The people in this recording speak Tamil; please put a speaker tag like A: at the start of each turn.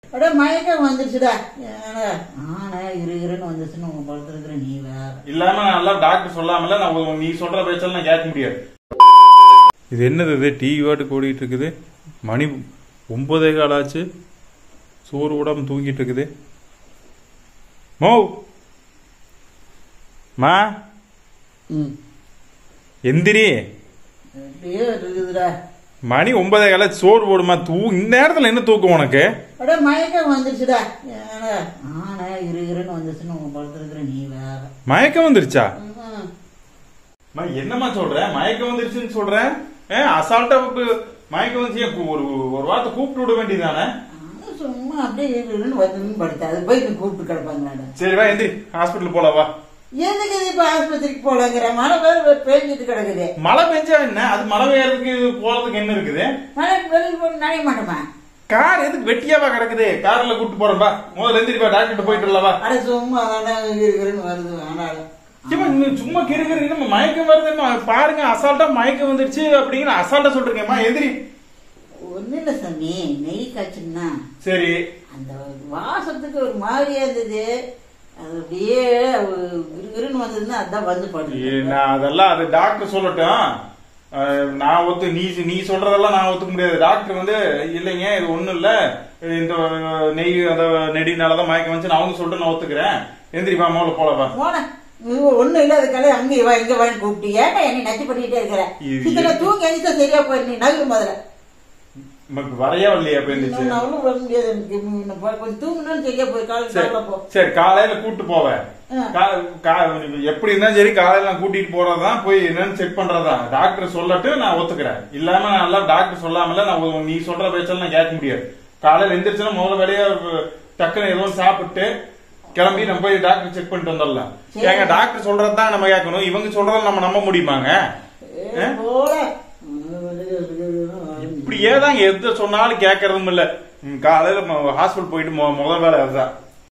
A: அட மயக்கம் வந்துருச்சுடா. ஆனா இருன்னு வந்துச்சுன்னு உங்க படுத்துருக்குற நீ வேற
B: இல்லாம நல்லா டாக்டர் சொல்லாமல நான் நீ சொல்ற பேச்செல்லாம் நான் கேட்க முடியாது. இது என்னது இது டிவி வாட்டு ஓடிட்டு இருக்குது. மணி 9:15 ஆச்சு. சோறு விடாம தூங்கிட்டு இருக்குது. மா எந்திரி.
A: இருக்குதுடா.
B: மணி 9:15 சோறு போடுமா. இந்த நேரத்துல என்ன தூக்கம் உனக்கு?
A: அட மயக்கம் வந்துருச்சுடா. ஆனா இருன்னு வந்துச்சுன்னு உங்க படுத்துருக்குற நீ வேற
B: மயக்கம் வந்துருச்சா? என்னமா சொல்ற? மயக்கம் வந்துருச்சுன்னு சொல்ற. அசால்ட்டா மயக்கம் வந்துச்சு. ஒரு வார்த்தை கூப்பிட்டு விட வேண்டியதானே?
A: சும்மா அப்படியே இருன்னு வந்து படுத்த அது போய் கூப்பிட்டு கிடப்பாங்க.
B: சரி வா எந்திரி, ஹாஸ்பிட்டல் போல வா.
A: எதுக்கு இப்ப ஆஸ்பத்திரிக்கு போலங்கிற? மழை பேர் பெஞ்சிட்டு கிடக்குது.
B: மழை பெஞ்சா என்ன? அது மழை பெய்யறதுக்கு போறதுக்கு என்ன இருக்குது?
A: மழை வெளியில் போய் நனைய மாட்டோமா?
B: கார் எதுக்கு வெட்டியாவா கிடக்குது? கார்ல கூப்பிட்டு போறப்பா. முதல்ல எந்திரிப்பா, டாக்டர் போயிட்டு இல்லவா?
A: அட சும்மா இருக்குன்னு வருது. ஆனாலும்
B: சும்மா கிருகிரு நம்ம மயக்கம் வருது பாருங்க. அசால்ட்டா மயக்கம் வந்துருச்சு அப்படிங்கிற அசால்ட்டா சொல்றீங்கம்மா. எதிரி
A: ஒண்ணு இல்ல சாமி, நெய் காய்ச்சுன்னா
B: சரி
A: அந்த வாசத்துக்கு ஒரு மாதிரியா இருந்தது. அது அப்படியே கிருகிருன்னு வந்ததுன்னா அதான் வந்து படுது.
B: நான் அதெல்லாம் அது டாக்டர் சொல்லட்டும். நான் நீ சொல்றதெல்லாம் நான் ஒத்துக்க முடியாது. டாக்டர் வந்து இல்லைங்க இது ஒண்ணும் இல்ல, இந்த நெய் அந்த நெடினாலதான் மயக்கம் வந்து அவங்க சொல்லிட்டு நான் ஒத்துக்கிறேன். எந்திரிப்பா முதல்ல போலப்பா.
A: போன ஒண்ணும் இல்ல, அதுக்காக அங்க வா இங்க வான்னு கூப்பிட்டு ஏன்டா என்னை நச்சு பண்ணிட்டே இருக்கிற? தூங்க எந்த சரியா போய் நீ நகரு முதல்ல.
B: வரையா இல்லையா?
A: வர முடியாது கொஞ்சம் தூங்கணும்னு சரியா போய் காலையில போ.
B: சரி காலையில கூட்டு போவேன். எப்படி இருந்தாலும் சரி காலையில நான் கூட்டிட்டு போறதுதான், போய் என்னன்னு செக் பண்றதுதான். டாக்டர் சொல்லட்டு நான் ஒத்துக்கிறேன். இல்லாம நல்லா டாக்டர் சொல்லாமல நான் நீ சொல்ற பேச்செல்லாம் நான் கேட்க முடியாது. காலையில எந்திரிச்சுன்னா முதல்ல வேலையா டக்குன்னு எதுவும் சாப்பிட்டு கிளம்பி நம்ம போய் டாக்டர் செக் பண்ணிட்டு வந்துடலாம். ஏங்க டாக்டர் சொல்றதுதான் நம்ம கேட்கணும். இவங்க சொல்றத நம்ம நம்ப முடியுமாங்க? இப்படியே தான் எது சொன்னாலும் கேட்கறதும் இல்ல. காலையில ஹாஸ்பிட்டல் போயிட்டு முதல் வேலை அதுதான்.